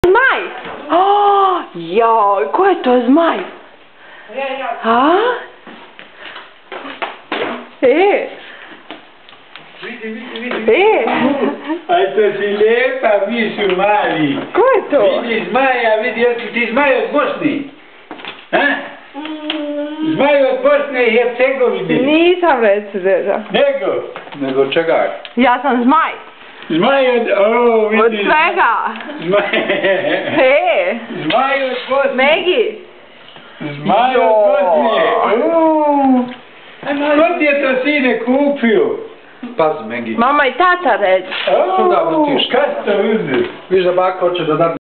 Zmaj! Joj, ko je to zmaj? A? Vidi. A to si lijepa, mišu mali. Ko je to? Vidi zmaja, vidi, ti zmaj od Bosne. A? Zmaj od Bosne i Hercegovine. Nisam reći, deda. Nego čega? Ja sam zmaj. Zmaj od, vidi. Od svega. Zmaj od Bosne. Megi. Zmaj od Bosne. Ko ti je to sine kupio? Pazi, Megi. Mama i tata reći. Što da vrtiš? Kad si to uzeo? Viš da baka hoće da da